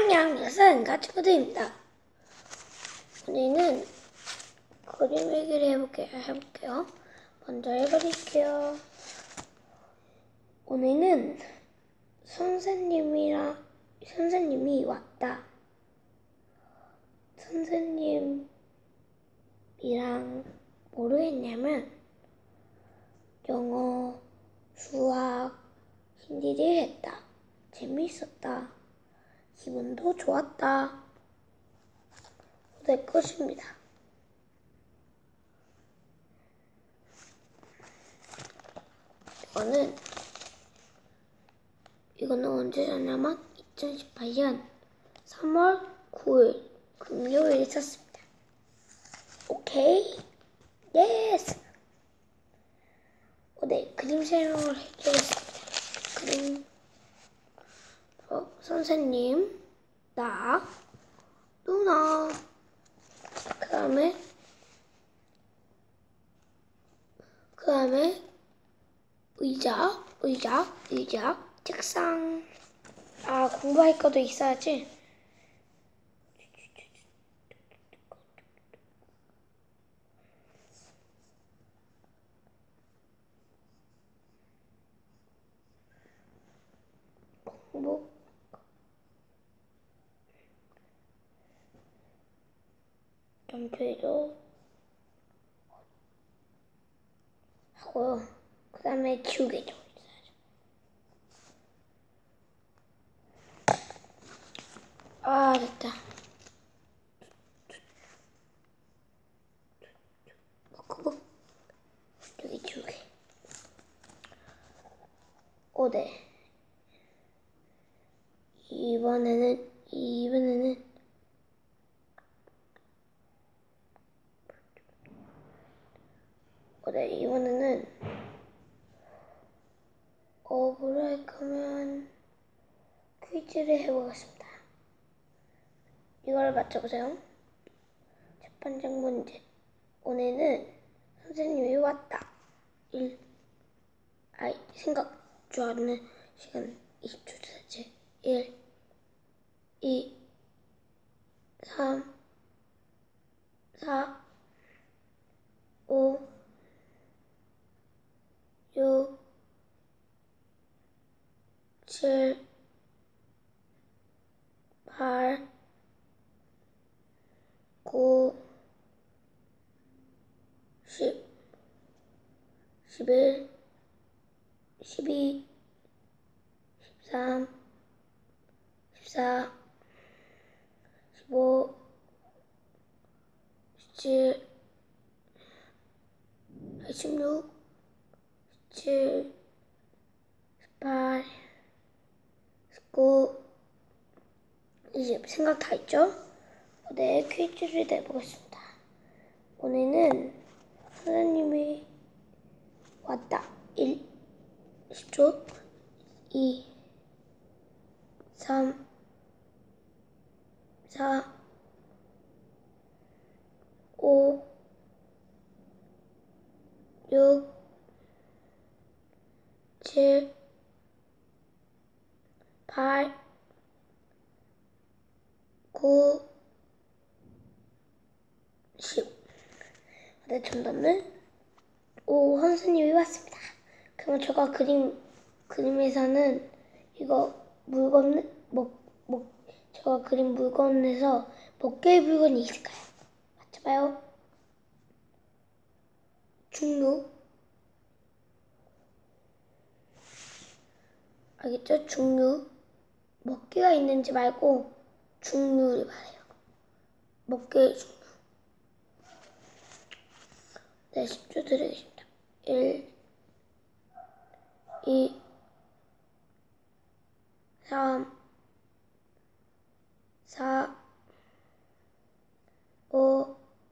안녕, 친구들입니다. 오늘은 그림 일기를 해볼게요. 먼저 해버릴게요. 오늘은 선생님이 왔다. 선생님이랑 뭐를 했냐면 영어, 수학, 힌디를 했다. 재미있었다. 기분도 좋았다. 될 것입니다. 이거는 언제 잤냐면 2018년 3월 9일 금요일에 썼습니다. 오케이? 예스! 네, 그림 설명을 해주겠습니다. 그림, 선생님, 나, 누나, 그 다음에 의자, 책상. 공부할 것도 있어야지. 공부. 연필도 하고요. 그 다음에 지우개도 있어야죠. 됐다. 그거 여기 지우개. 네. 이번에는 뭐로 할 거면 퀴즈를 해보겠습니다. 이걸 맞춰보세요. 첫 번째 문제. 오늘은 선생님이 왔다. 생각 좋아하는 시간 20초 주세요. 1, 2, 3, 4, 5, 6, 7, 8, 9, 10, 11, 12, 13, 14, 15, 17, 16, 17, 18, 19, 20. 생각 다 했죠? 네, 퀴즈를 내보겠습니다. 오늘은 선생님이 왔다. 1, 10초. 2, 3, 4, 5, 6, 7, 8, 9, 10. 네, 정답은 선생님이 왔습니다. 그러면 제가 그림에서는 이거 제가 그린 물건에서 몇 개의 물건이 있을까요? 맞춰봐요. 중류. 알겠죠? 중류. 몇 개가 있는지 말고 중류를 말해요. 몇 개의 중류. 네, 10초 드리겠습니다. 1, 2, 3, 4, 5,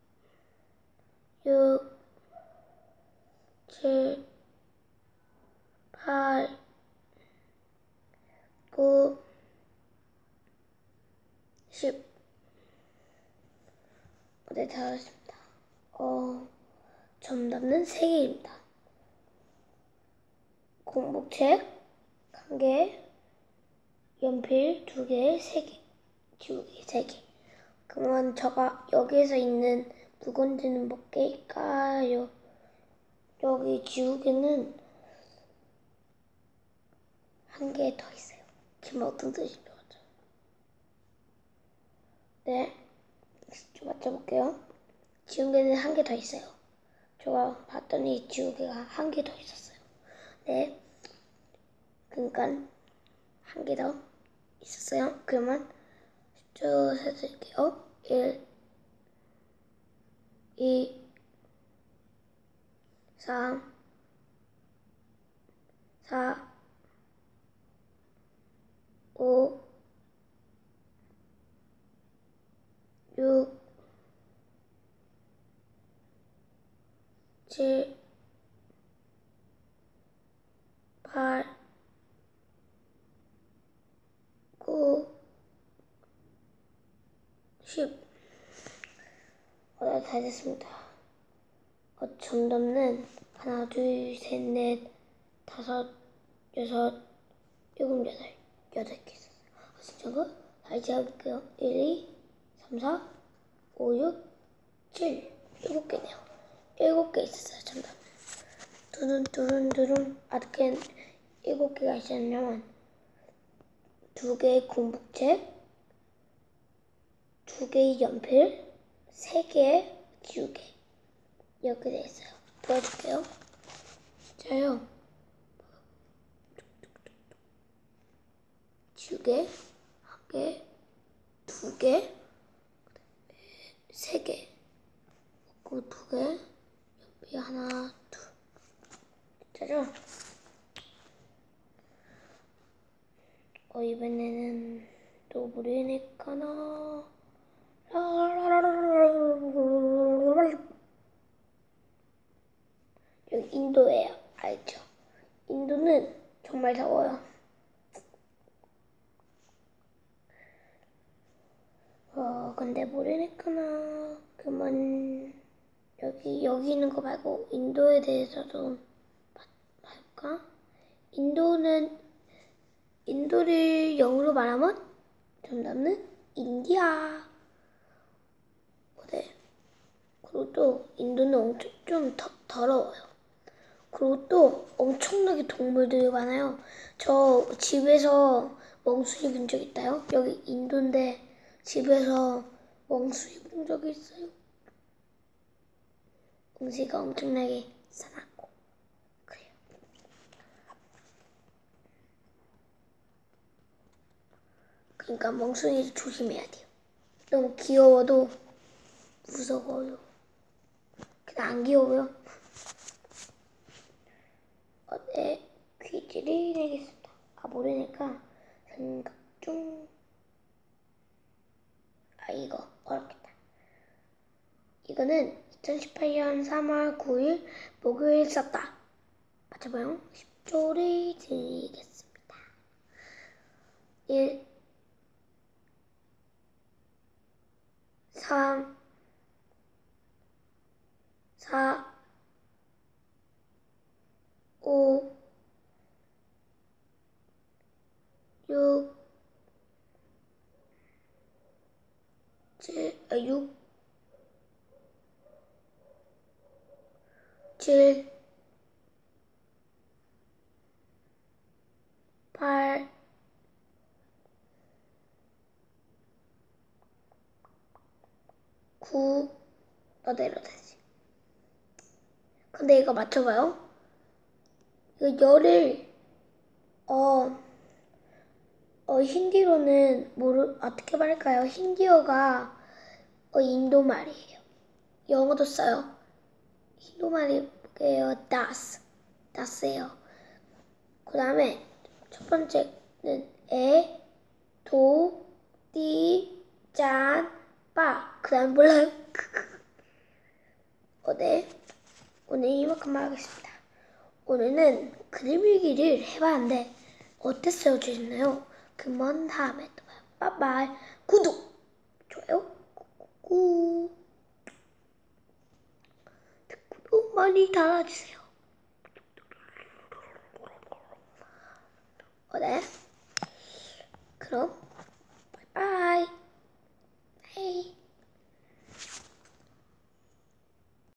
6, 7, 8, 9, 10. 네, 다 했습니다. 정답은 3개입니다. 공복책 1개, 연필 2개, 3개. 지우개 3개. 그러면 제가 여기에서 있는 물건들은 몇 개일까요? 여기 지우개는 1개 더 있어요. 지금 어떤 뜻인지 알죠? 네, 좀 맞춰볼게요. 지우개는 1개 더 있어요. 제가 봤더니 지우개가 1개 더 있었어요. 네, 그러니까 1개 더 있었어요. 그러면 쭉 세드릴게요. 1, 2, 3, 4, 5, 6, 7, 8, 9, 10. 다 됐습니다. 정답은 하나, 둘, 셋, 넷, 다섯, 여섯, 일곱, 여덟 개 있었어요. 진짜가? 다시 해볼게요. 1, 2, 3, 4, 5, 6, 7, 7개네요. 7개 있었어요. 정답은. 두둔. 어떻게 7개가 있었냐면 2개의 공부책, 2개의 연필, 3개의 지우개. 이렇게 돼 있어요. 보여줄게요. 자요. 지우개 1개, 2개, 3개, 그 2개, 연필 하나, 둘. 자죠? 이번에는 또 모르니까나. 여기 인도예요. 알죠? 인도는 정말 더워요. 근데 모르니까나. 그러면 여기 있는 거 말고 인도에 대해서도 할까? 인도를 영어로 말하면 정답은 인디아. 네. 그리고 또 인도는 엄청 좀 더러워요. 그리고 또 엄청나게 동물들이 많아요. 저 집에서 멍순이 본 적 있다요? 여기 인도인데 집에서 멍순이 본 적이 있어요. 멍순이가 엄청나게 사납고 그래요. 그러니까 멍순이를 조심해야 돼요. 너무 귀여워도 무서워요. 그냥 안 귀여워요. 네, 퀴즈를 내겠습니다. 모르니까 생각 중. 이거 어렵겠다. 이거는 2018년 3월 9일 목요일 썼다. 맞춰봐요. 10초를 드리겠습니다. 1, 3, 4, 5, 6, 6, 7, 8, 9, 너대로 다시. 근데 이거 맞춰봐요. 이거 열을 힌디로는 어떻게 말할까요? 힌디어가 인도 말이에요. 영어도 써요. 힌도 말이 뭐예요? 다스예요. 그 다음에 첫 번째는 빠. 그 다음 몰라요? 네. 오늘 이만큼만 하겠습니다. 오늘은 그림 일기를 해봤는데 어땠어요? 좋나요? 그만 다음에 또 봐요. 빠빠이. 구독, 좋아요, 꾹꾹꾹. 구독 많이 달아주세요. 네. 그럼